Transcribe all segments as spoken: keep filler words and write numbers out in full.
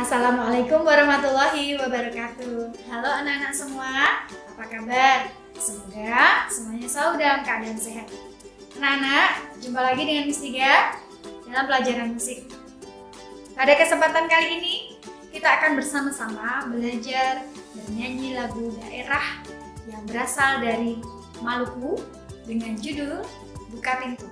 Assalamualaikum warahmatullahi wabarakatuh. Halo anak-anak semua, apa kabar? Semoga semuanya selalu dalam keadaan sehat. Anak-anak, jumpa lagi dengan Miss Tiga dalam pelajaran musik. Pada kesempatan kali ini, kita akan bersama-sama belajar bernyanyi lagu daerah yang berasal dari Maluku dengan judul Buka Pintu.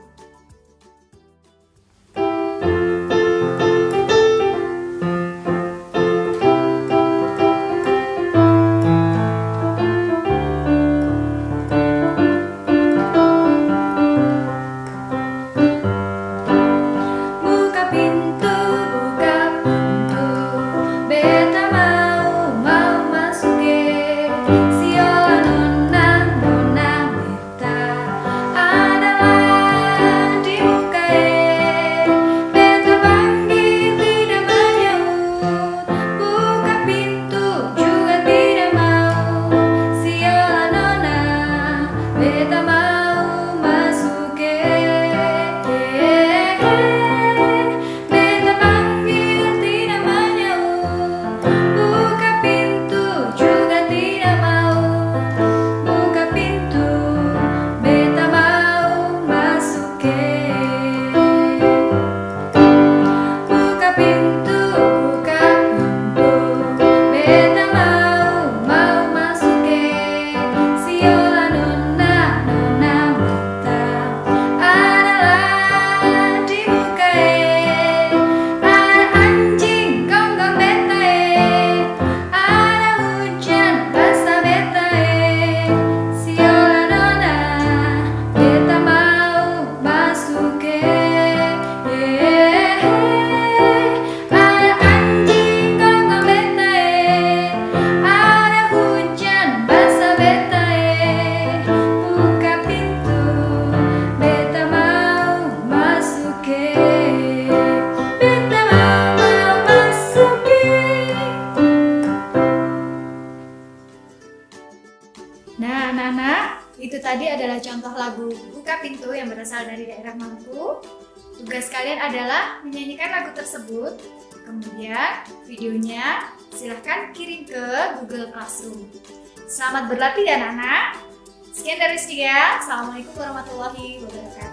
Nah, anak-anak, itu tadi adalah contoh lagu Buka Pintu yang berasal dari daerah Maluku. Tugas kalian adalah menyanyikan lagu tersebut. Kemudian videonya silahkan kirim ke Google Classroom. Selamat berlatih ya anak-anak. Sekian dari Tiga. Assalamualaikum warahmatullahi wabarakatuh.